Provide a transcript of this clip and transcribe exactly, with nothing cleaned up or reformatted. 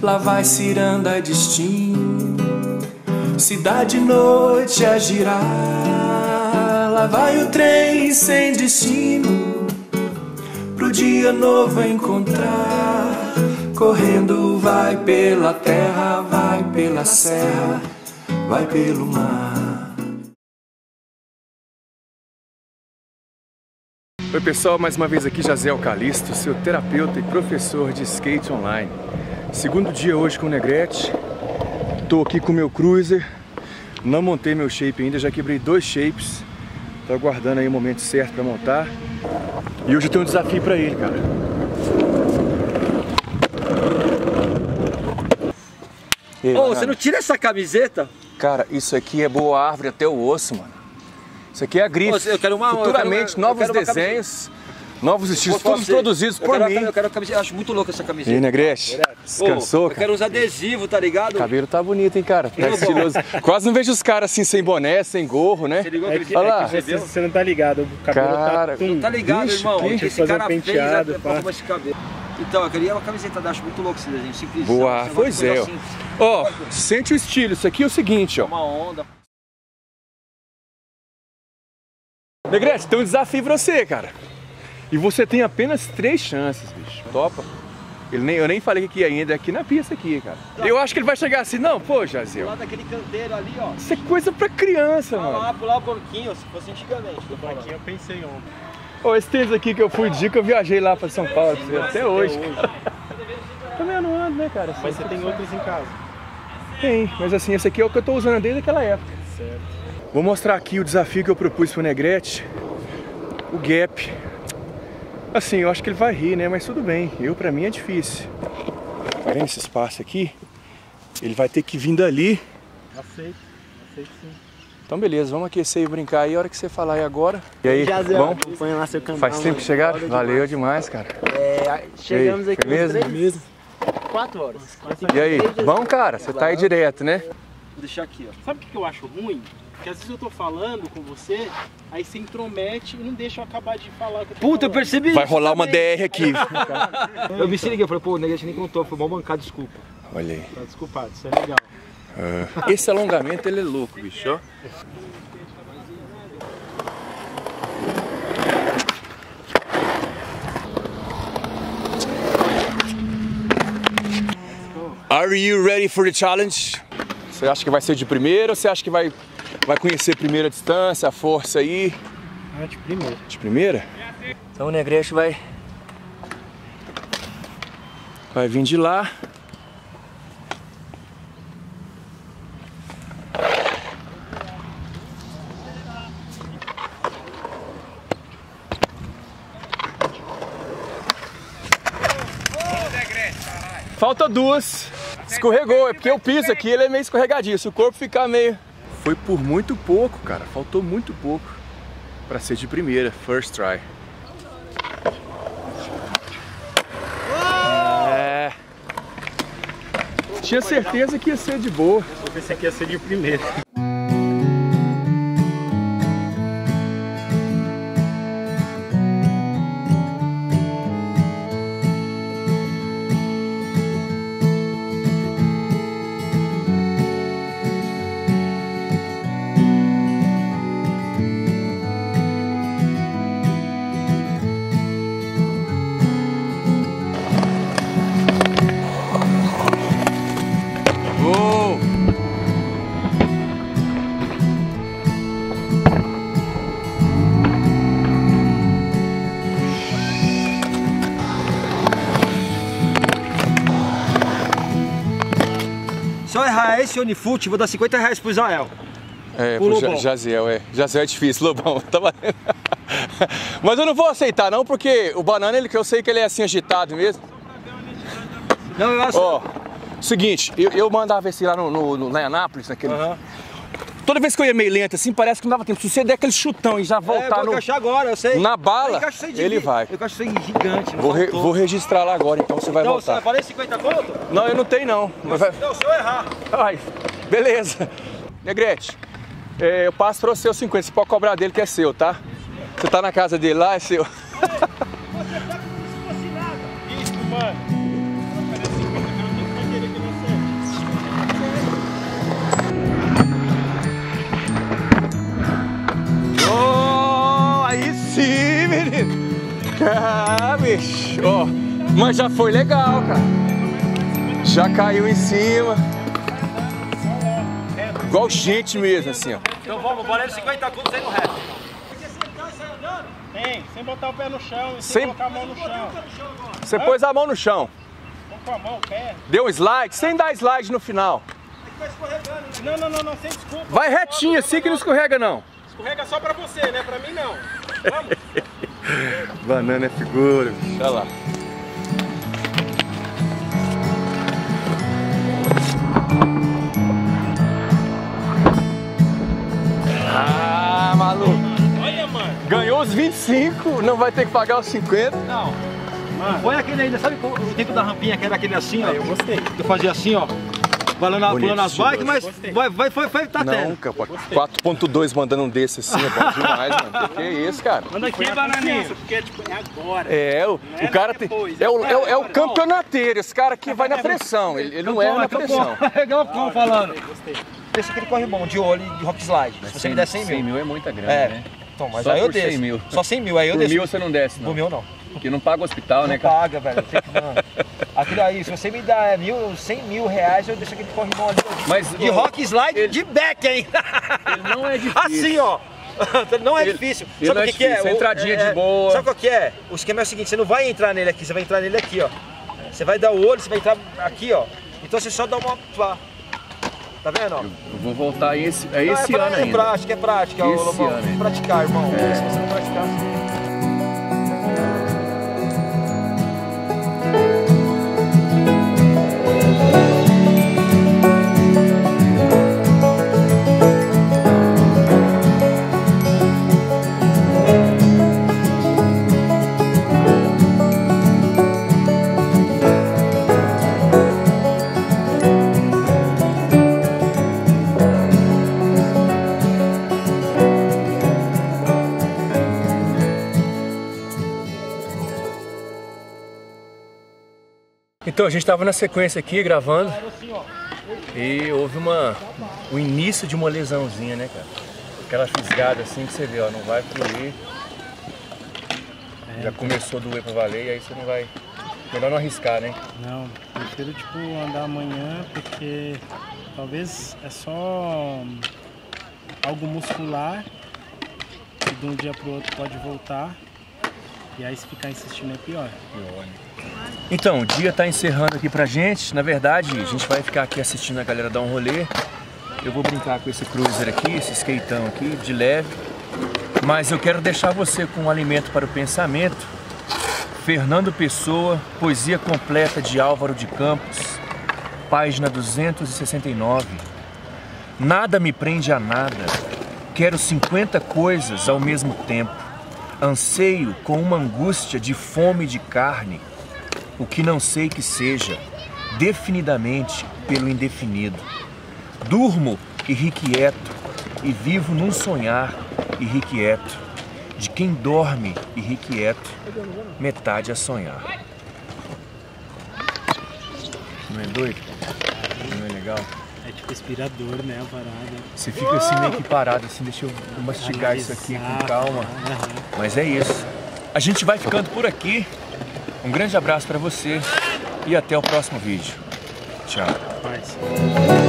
lá vai Ciranda destino, cidade noite a girar. Lá vai o trem sem destino, pro dia novo encontrar. Correndo vai pela terra, vai pela serra, vai pelo mar. Oi pessoal, mais uma vez aqui Jaziel Calisto, seu terapeuta e professor de skate online. Segundo dia hoje com o Negrete. Tô aqui com o meu cruiser. Não montei meu shape ainda, já quebrei dois shapes. Tô aguardando aí o momento certo pra montar. E hoje eu tenho um desafio pra ele, cara. Ô, oh, você não tira essa camiseta? Cara, isso aqui é boa árvore até o osso, mano. Isso aqui é a grife. Eu quero uma, futuramente, eu quero, novos eu quero desenhos, novos estilos, todos produzidos por quero, mim. Eu quero a camiseta, eu acho muito louca essa camiseta. E aí, Negrete? Descansou, oh, cara? Eu quero uns adesivos, tá ligado? O cabelo tá bonito, hein, cara? Tá estiloso. Quase não vejo os caras assim, sem boné, sem gorro, né? É que, olha lá. é que você, você não tá ligado, o cabelo cara, tá... Tum, não tá ligado, bicho, irmão? que... Esse cara um penteado, fez pra esse cabelo. Então, eu queria uma camiseta, eu acho muito louco esse desenho, simples. Boa, pois é, ó. Ó, sente o estilo, isso aqui é o seguinte, ó. Uma onda. Negrete, tem um desafio pra você, cara. E você tem apenas três chances, bicho. Topa? Ele nem, eu nem falei que ia ainda, é aqui na pista aqui, cara. Eu acho que ele vai chegar assim, não, pô, Jaziel. Lá daquele canteiro ali, ó. Isso é coisa pra criança, mano. Lá, pular o banquinho, se fosse antigamente. O banquinho eu pensei ontem. Ô, esse tênis aqui que eu fui de dia que eu viajei lá pra São Paulo, até, até hoje, cara. Também eu não ando, né, cara? Mas você tem outros em casa? Tem, mas assim, esse aqui é o que eu tô usando desde aquela época. Certo. Vou mostrar aqui o desafio que eu propus pro Negrete. O gap. Assim, eu acho que ele vai rir, né? Mas tudo bem. Eu, pra mim, é difícil. Tá vendo esse espaço aqui? Ele vai ter que vir dali. Aceito. Aceito sim. Então, beleza. Vamos aquecer e brincar aí. A hora que você falar aí agora. E aí, Jaziel, bom? põe lá seu canal. Faz tempo que chegaram? Valeu demais, cara. É, chegamos aí, aqui uns três meses. Quatro horas. E aí? Bom, cara? Você tá aí direto, né? Vou deixar aqui, ó. Sabe o que eu acho ruim? Que às vezes eu tô falando com você, aí você intromete e não deixa eu acabar de falar o que eu tô Puta, eu falando. percebi. Vai rolar uma D R aqui. Eu me liguei, eu falei, pô, o Negrete nem contou, foi mal bancado, desculpa. Olha aí. Tá desculpado, isso é legal. Uh, esse alongamento, ele é louco, bicho, ó. Are you ready for the challenge? Você acha que vai ser de primeira ou você acha que vai, vai conhecer primeiro a distância, a força aí? Ah, de primeira. De primeira? Então o Negrete vai... Vai vir de lá. Falta duas. Escorregou, é porque o piso aqui ele é meio escorregadio. Se o corpo ficar meio... Foi por muito pouco, cara. Faltou muito pouco pra ser de primeira, first try. É... Tinha certeza que ia ser de boa. Eu pensei que ia ser de primeira. Se eu errar esse Onifute, vou dar cinquenta reais pro Israel. É, pro pro Jaziel, é. Jaziel é difícil, Lobão. Tá valendo. Mas eu não vou aceitar não, porque o banana, ele, que eu sei que ele é assim agitado mesmo. Não, eu acho... Ó, seguinte, eu, eu mandava esse lá no, no, no, lá em Anápolis, naquele... Uhum. Toda vez que eu ia meio lento assim, parece que não dava tempo. Se você der aquele chutão e já voltar é, eu vou no... agora, eu sei. Na bala, de... ele vai. Eu acho isso gigante. Vou, re, vou registrar lá agora, então você vai então, voltar. Então, você vai valer cinquenta conto? Não, eu não tenho não. Não, vai... não se eu errar. Ai, beleza. Negrete, é, eu passo pra você os cinquenta, você pode cobrar dele que é seu, tá? Você tá na casa dele lá, é seu. Você tá como se fosse nada. Isso, mano. Ah, bicho, ó, mas já foi legal, cara. Já caiu em cima. Igual gente mesmo, assim, ó. Então vamos, valendo cinquenta contos aí no reto. Tem, sem botar o pé no chão e sem, Sem- colocar a mão no chão. Você pôs a mão no chão. Vamos com a mão, o pé. Deu um slide, sem dar slide no final. Não, não, não, não, sem desculpa. Vai retinho assim que não escorrega, não. Escorrega só pra você, né? Pra mim não. Vamos. Banana é figura, bicho. Olha lá. Ah, maluco. Olha, mano. Ganhou os vinte e cinco, não vai ter que pagar os cinquenta. Não. Mano. Põe aquele ainda, sabe o tempo da rampinha que era aquele assim, ó? Eu gostei. Eu fazia assim, ó. Pulando, pulando as bikes, mas Gostei. vai, vai, vai, vai, tá Não, tendo. cara, quatro ponto dois mandando um desse assim, é bom demais, mano. Que que é isso, cara? Manda aqui, bananinha. Porque tipo, é agora. É, o, é o cara tem. depois, É o, é, o- é o agora. campeonateiro, esse cara aqui vai na pressão, ele, ele não erra na pressão. É igual o cão falando. Gostei. Esse aqui ele corre bom, de olho e de rock slide. Se você me der cem mil. mil é muita grana, É. Então, mas Só aí eu por desço. cem mil. Só cem mil, aí eu Por desço. mil você não desce, não. Por mil não. Porque não paga o hospital, Não né, cara? paga, velho. Tem que, mano. Aquilo aí, se você me dá mil, cem mil reais, eu deixo aquele corre bom ali. Mas, De ó, rock slide ele- de back, hein? Ele não é difícil. Assim, ó. Não é Ele- difícil. ele Sabe não o é que, que é? difícil, é entradinha de boa. Sabe qual que é? O esquema é o seguinte, você não vai entrar nele aqui, você vai entrar nele aqui, ó. Você vai dar o olho, você vai entrar aqui, ó. Então você só dá uma... Tá vendo, ó? Eu vou voltar esse, é Não, esse é pra- ano é ainda. prática, é prática. Esse ô, Lobão. ano Tem que ainda. praticar, irmão. É. Se você não praticar... Então, a gente estava na sequência aqui, gravando, e houve uma, o início de uma lesãozinha, né, cara? Aquela fisgada assim que você vê, ó, não vai fluir. Já começou a doer pra valer, e aí você não vai... Melhor não arriscar, né? Não, prefiro tipo andar amanhã porque talvez é só algo muscular que de um dia pro outro pode voltar e aí se ficar insistindo é pior. Então, o dia tá encerrando aqui pra gente. Na verdade, a gente vai ficar aqui assistindo a galera dar um rolê. Eu vou brincar com esse cruiser aqui, esse skateão aqui, de leve. Mas eu quero deixar você com um alimento para o pensamento. Fernando Pessoa, poesia completa de Álvaro de Campos, página duzentos e sessenta e nove. Nada me prende a nada. Quero cinquenta coisas ao mesmo tempo. Anseio com uma angústia de fome de carne. O que não sei que seja, definidamente pelo indefinido. Durmo irrequieto e vivo num sonhar irrequieto. De quem dorme irrequieto, metade a sonhar. Não é doido? Não é legal? É tipo inspirador, né, a parada. Você fica assim meio que parado, assim, deixa eu mastigar isso aqui com calma. Aham. Mas é isso. A gente vai ficando por aqui. Um grande abraço pra você e até o próximo vídeo. Tchau. Paz.